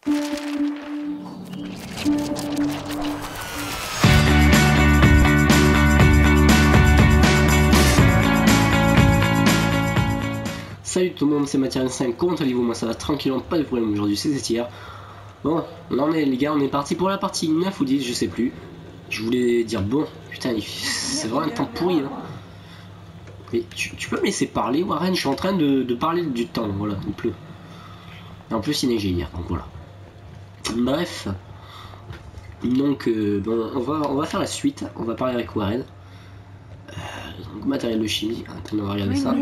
Salut tout le monde, c'est Mathias5, comment allez-vous? Moi ça va tranquillement, pas de problème aujourd'hui, c'est hier. Bon, là on est les gars, on est parti pour la partie 9 ou 10, je sais plus. Je voulais dire bon, putain, c'est vraiment un temps pourri hein. Mais tu peux me laisser parler Warren, je suis en train de parler du temps, voilà, il pleut. Et en plus il neigeait hier, donc voilà. Bref. Donc bon, on va faire la suite, on va parler avec Warren. Donc matériel de chimie, on va regarder ça.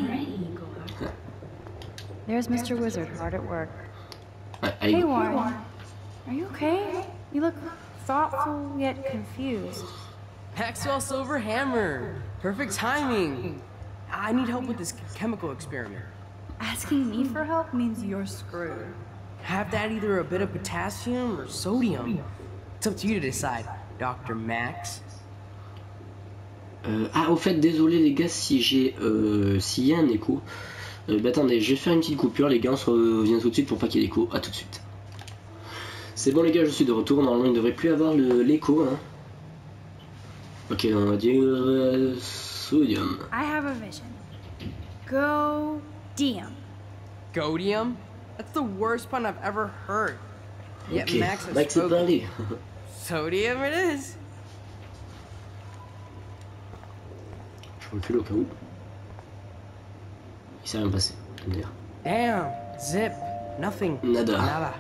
There's Mr. Wizard hard at work. Hey Warren, are you okay? You look thoughtful yet confused. Maxwell Silver Hammer. Perfect timing. I need help with this chemical experiment. Asking me for help means you're screwed. Have that either a bit of potassium or sodium. It's up to you to decide, Dr. Max. Au fait, désolé les gars si j'ai s'il y a un écho. Bah attendez, je vais faire une petite coupure les gars, on se revient tout de suite pour pas qu'il y ait l'écho, à tout de suite. C'est bon les gars, je suis de retour, normalement il ne devrait plus avoir l'écho hein. Ok, on va dire sodium. I have a vision. Godium. Godium? That's the worst pun I've ever heard. Yet Ok, Max has Max est spoken. parlé. Sodium it is. Je recule au cas où. Il s'est rien passé, dire. Damn, zip, nothing. Nada.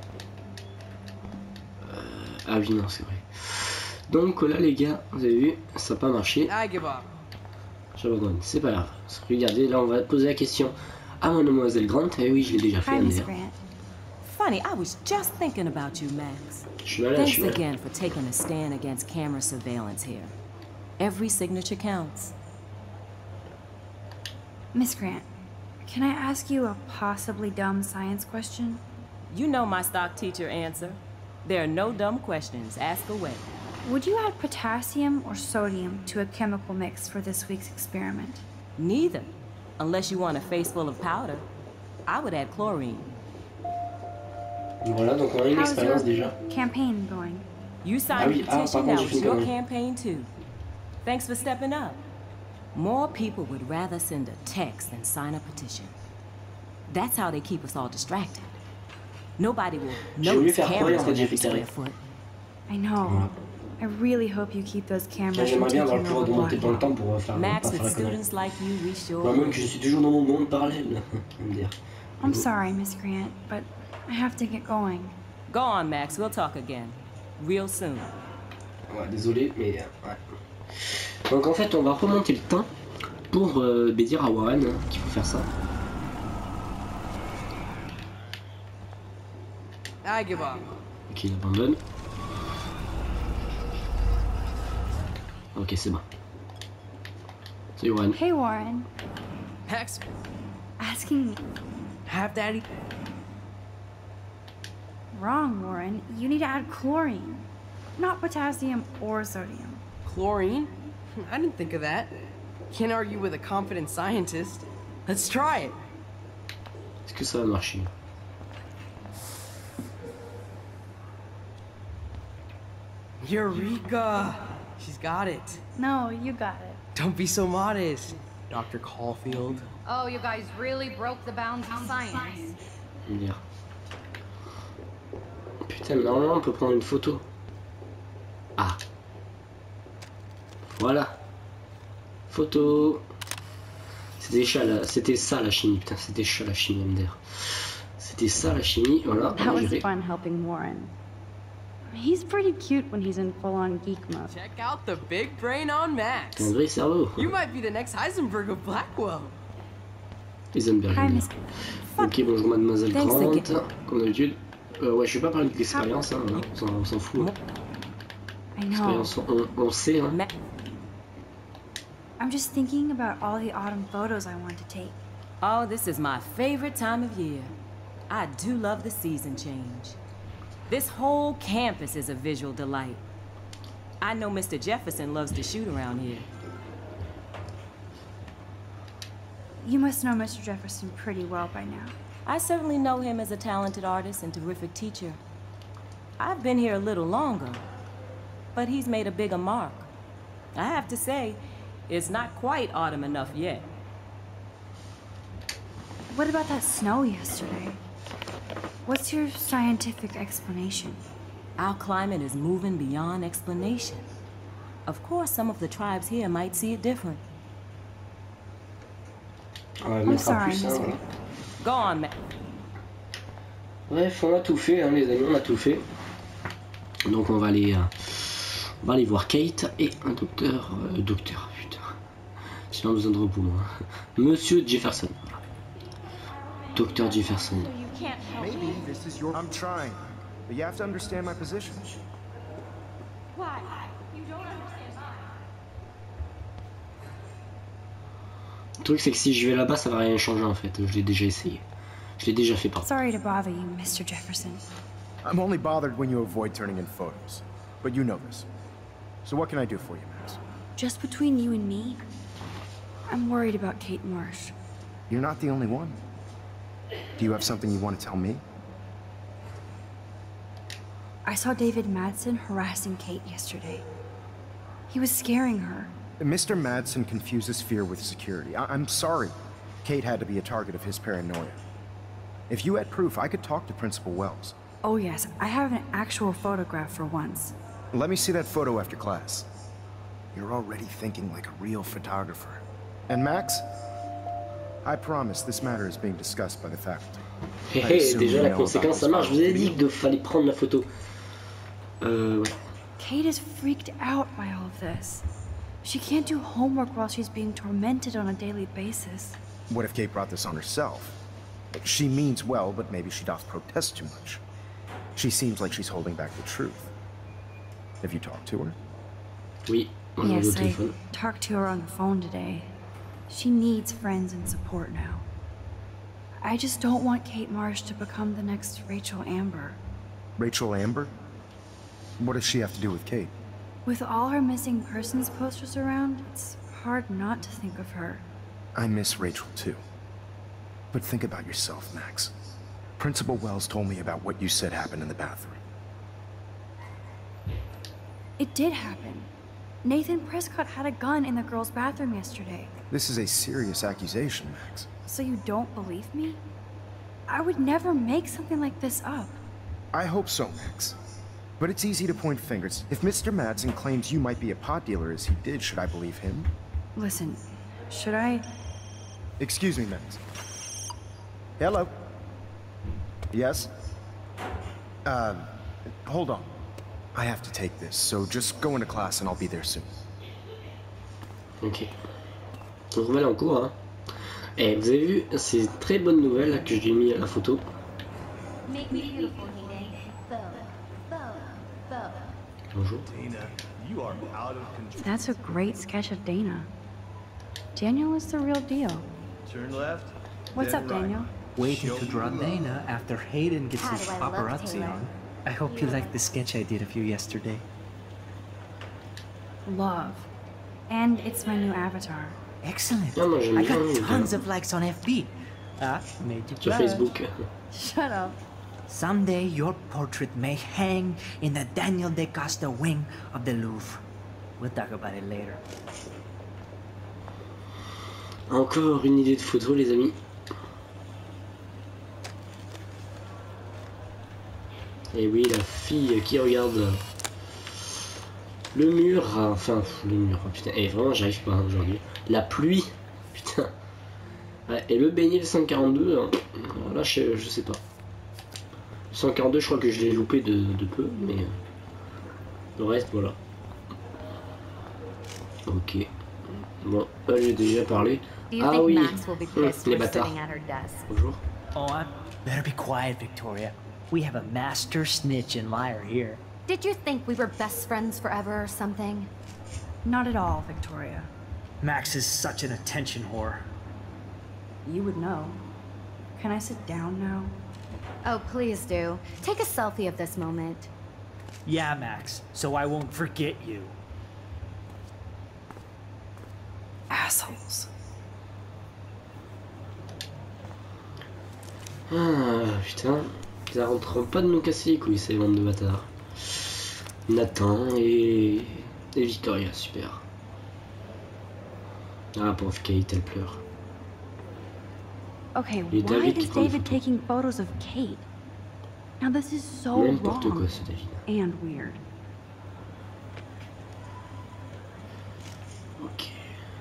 Ah oui non c'est vrai. Donc là les gars, vous avez vu, ça n'a pas marché. I give up. J'abandonne, c'est pas grave. Regardez, là on va poser la question à mademoiselle Grant. Eh oui, je l'ai déjà fait. Hi, Miss Grant. Funny, I was just thinking about you, Max. Je suis malade, je Thanks suis malade. again for taking a stand against camera surveillance here. Every signature counts. Miss Grant, can I ask you a possibly dumb science question? You know my stock teacher answer. There are no dumb questions. Ask away. Would you add potassium or sodium to a chemical mix for this week's experiment? Neither. Unless you want a face full of powder. I would add chlorine. Voilà, donc on a une How's expérience your déjà. campaign going? You signed oui, the par petition, contre, now j'ai it's fait your quand même. campaign too. Thanks for stepping up. More people would rather send a text than sign a petition. That's how they keep us all distracted. Nobody will J'ai voulu notice faire cameras quoi, on j'ai every fait carré. square foot. I know. I really hope you keep those cameras from J'aimerais bien avoir le taking pouvoir de over monter dans le Blackwell. temps pour faire Max, pas faire with la connerie. students like you, we sure Moi même will. que je suis toujours dans mon monde parallèle. On va me dire. I'm sorry, Miss Grant, but I have to get going. Go on, Max. We'll talk again. Real soon. Ouais, désolé, mais ouais. Donc en fait, on va remonter le temps pour dire à Warren hein, qu'il faut faire ça. I give up. Ok, il abandonne. Ok, c'est bon. Salut Warren. Hey, Warren. Max, Asking me. have that. Wrong, Warren. You need to add chlorine, not potassium or sodium. Chlorine? I didn't think of that. Can't argue with a confident scientist. Let's try it. Est-ce que ça va marcher? Eureka! She's got it. No, you got it. Don't be so modest, Dr. Caulfield. Oh, you guys really broke the bounds of science. On va dire. Putain, mais normalement on peut prendre une photo. Ah. Voilà. Photo. C'était ça la chimie, putain, c'était ça la chimie, MDR. C'était ça la chimie, voilà. That was J'irai. fun helping Warren. He's pretty cute when he's in full-on geek mode. Check out the big brain on Max. T'es un vrai cerveau. You might be the next Heisenberg of Blackwell. Heisenberg. Hi, Miss. Ok, bonjour mademoiselle Thanks Grant, again. comme d'habitude. Ouais, je vais pas parler de l'expérience, hein, on s'en fout. Hein. I know. L'expérience, on sait. Hein. Ma I'm just thinking about all the autumn photos I want to take. oh, this is my favorite time of year. I do love the season change. This whole campus is a visual delight. I know Mr. Jefferson loves to shoot around here. You must know Mr. Jefferson pretty well by now. I certainly know him as a talented artist and terrific teacher. I've been here a little longer, but he's made a bigger mark. I have to say, it's not quite autumn enough yet. What about that snow yesterday? What's your scientific explanation? Our climate is moving beyond explanation. Of course, some of the tribes here might see it different. On va I'm mettre un sorry, plus, Miss hein. Green. Go on, man. Bref, on a tout fait, hein, les amis, on a tout fait. Donc on va aller voir Kate et un docteur, putain. J'ai pas besoin de repos, moi. Monsieur Jefferson. Docteur Jefferson. Maybe this is your... I'm trying, but you have to understand my position. Why? You don't understand mine. Le truc c'est que si je vais là-bas, ça va rien changer en fait. Je l'ai déjà essayé. Je l'ai déjà fait par. Sorry to bother you, Mr. Jefferson. I'm only bothered when you avoid turning in photos. But you know this. So what can I do for you, Max? Just between you and me, I'm worried about Kate Marsh. You're not the only one. Do you have something you want to tell me? I saw David Madsen harassing Kate yesterday. He was scaring her. Mr. Madsen confuses fear with security. I'm sorry. Kate had to be a target of his paranoia. If you had proof, I could talk to Principal Wells. Oh yes, I have an actual photograph for once. Let me see that photo after class. You're already thinking like a real photographer. And Max, I promise this matter is being discussed by the faculty. Hé hé, déjà la conséquence ça marche. Je vous ai dit qu'il fallait prendre la photo. Ouais. Kate is freaked out by all of this. She can't do homework while she's being tormented on a daily basis. What if Kate brought this on herself? She means well, but maybe she doth protest too much. She seems like she's holding back the truth. Have you talked to her? Oui, on va au Yes, I téléphone. talked to her on the phone today. She needs friends and support now. I just don't want Kate Marsh to become the next Rachel Amber. Rachel Amber? What does she have to do with Kate? With all her missing persons posters around, it's hard not to think of her. I miss Rachel too. But think about yourself, Max. Principal Wells told me about what you said happened in the bathroom. It did happen. Nathan Prescott had a gun in the girls' bathroom yesterday. This is a serious accusation, Max. So you don't believe me? I would never make something like this up. I hope so, Max. But it's easy to point fingers. If Mr. Madsen claims you might be a pot dealer as he did, should I believe him? Listen, should I... Excuse me, Max. Hello? Yes? Hold on. I have to take this, so just go into class and I'll be there soon. Ok. On remet en cours. Hein. Et vous avez vu ces très bonnes nouvelles là, que j'ai mis à la photo. Bonjour. That's a great sketch of Dana. Daniel is the real deal. Turn left. What's up, Daniel? Waiting to draw Dana after Hayden gets God, his do I love paparazzi Taylor. on. I hope you like the sketch I did of you yesterday. Love. And it's my new avatar. Excellent. Non, moi, j'aime I bien, got tons of likes on FB. Made you Sur blush. Facebook. Shut up. Someday your portrait may hang in the Daniel De Costa wing of the Louvre. We'll talk about it later. Encore une idée de photo, les amis. Et oui, la fille qui regarde le mur, enfin le mur, oh, putain, et vraiment j'arrive pas aujourd'hui. La pluie, putain. Ouais, et le beignet de 142, hein, là je sais pas. 142, je crois que je l'ai loupé de peu, mais le reste, voilà. Ok. Bon, là j'ai déjà parlé. Do you Ah think oui, Max will be pissed les we're bâtards. sitting at her desk? Bonjour. Oh, I better be quiet, Victoria. We have a master snitch and liar here. Did you think we were best friends forever or something? Not at all, Victoria. Max is such an attention whore. You would know. Can I sit down now? Oh, please do. Take a selfie of this moment. Yeah, Max, so I won't forget you. Assholes. Ah putain, ça rentre pas de nous casser les couilles ces bandes de bâtards. Nathan et Victoria, super. Ah pauvre Kate, elle pleure. Okay, Et why David qui is prend des David photos. taking photos of Kate? Now this is so N'importe quoi wrong ce David. and weird. Ok.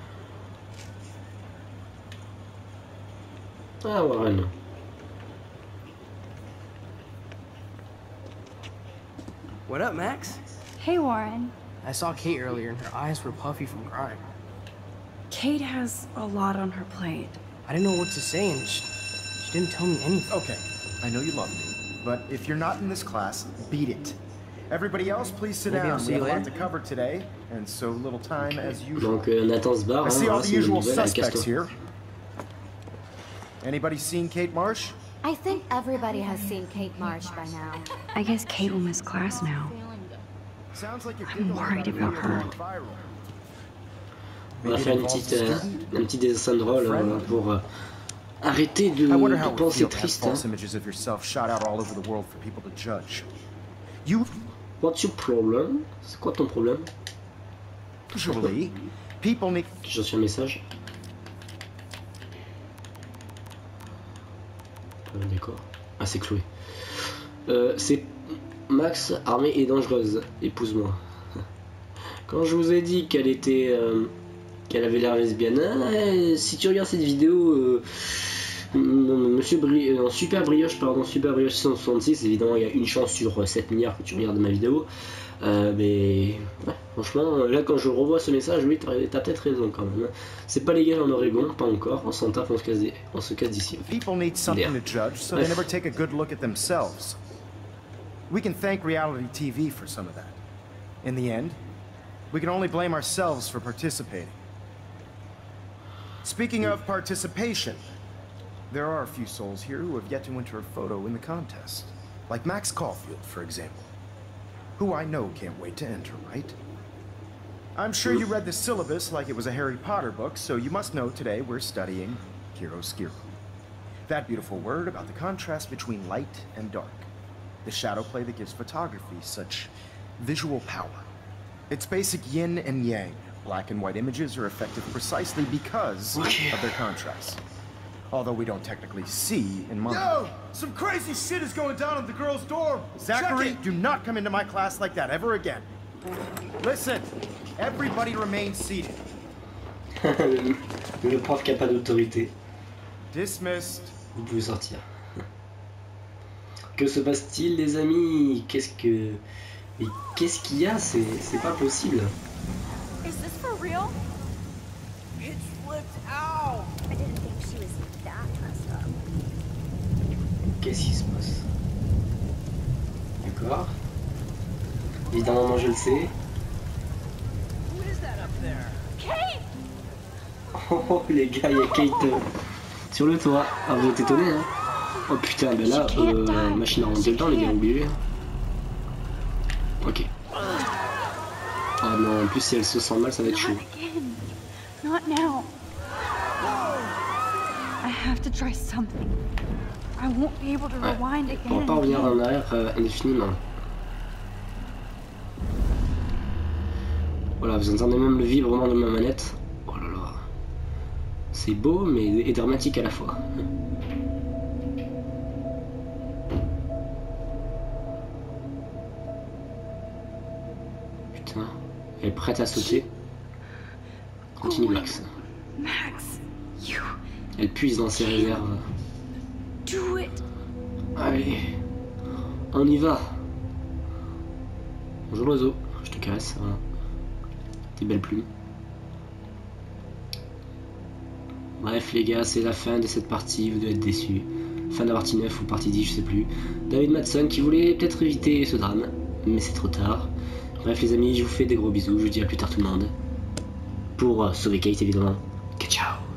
Ah Warren. What up, Max? Hey, Warren. I saw Kate earlier and her eyes were puffy from crying. Kate has a lot on her plate. I didn't know what to say and she didn't tell me anything. Okay, I know you love me, but if you're not in this class, beat it. Everybody else, please sit Maybe I'll down. see We you have a lot later. to cover today, and so little time as usual. Donc Nathan se barre, I see hein, all voilà, the c'est une usual nouvelle, allez, suspects casse-toi. here. Anybody seen Kate Marsh? I think everybody has seen Kate Marsh by now. I guess Kate will miss class now. Sounds like you're I'm worried about her. On va faire un petit dessin de rôle pour arrêter de I wonder how it would penser feel to have triste. Hein. false images of yourself shot out all over the world for people to judge. You What's your problem? C'est quoi ton problème? usually people need. J'ai reçu un message. D'accord. Ah c'est Chloé. C'est Max, armée et dangereuse. Épouse-moi. Quand je vous ai dit qu'elle était, qu'elle avait l'air lesbienne, si tu regardes cette vidéo, Super Brioche 666, évidemment il y a une chance sur 7 milliards que tu regardes ma vidéo, mais ouais, franchement, là quand je revois ce message, oui, t'as peut-être raison quand même. C'est pas légal en Oregon, pas encore, en Santa Fe on se casse d'ici. People need something to judge, so they never take a good look at themselves. We can thank reality TV for some of that. In the end, we can only blame ourselves for participating. Speaking of participation, there are a few souls here who have yet to enter a photo in the contest. Like Max Caulfield, for example. Who I know can't wait to enter, right? I'm sure you read the syllabus like it was a Harry Potter book, so you must know today we're studying chiaroscuro. That beautiful word about the contrast between light and dark. The shadow play that gives photography such visual power. It's basic yin and yang. Black and white images are effective precisely because of their contrast. Although we don't technically see in money. Yo! Some crazy shit is going down at the girls' dorm! Zachary, do not come into my class like that ever again. Listen, everybody remain seated. Le prof qui a pas d'autorité. Dismissed. Vous pouvez sortir. Que se passe-t-il, les amis? Qu'est-ce qu'il y a? C'est pas possible. Is this for real? Pitch flipped out! I didn't think she was that messed up. Qu'est-ce qui se passe? D'accord. Évidemment, moi je le sais. Who is that up there? Kate! Oh les gars, il y a Kate sur le toit. Ah, vous êtes étonnés, hein? Oh putain, ben là, machine à remonter le temps, les gars, oubliez. Ok. Oh non, en plus si elle se sent mal, ça va être chaud. Not now. I have to try something. I won't be able to rewind again. On va pas revenir en arrière indéfiniment. Voilà, vous entendez même le vibrement de ma manette. Oh là là. C'est beau, mais et dramatique à la fois. Putain, elle est prête à sauter. Continue, Max. Max, you Elle puise dans ses réserves. do it. Allez, on y va. Bonjour l'oiseau, je te caresse. Voilà. Tes belles plumes. Bref les gars, c'est la fin de cette partie, vous devez être déçus. Fin de la partie 9 ou partie 10, je sais plus. David Madsen qui voulait peut-être éviter ce drame, mais c'est trop tard. Bref les amis, je vous fais des gros bisous, je vous dis à plus tard tout le monde. Pour sauver Kate évidemment. Ciao.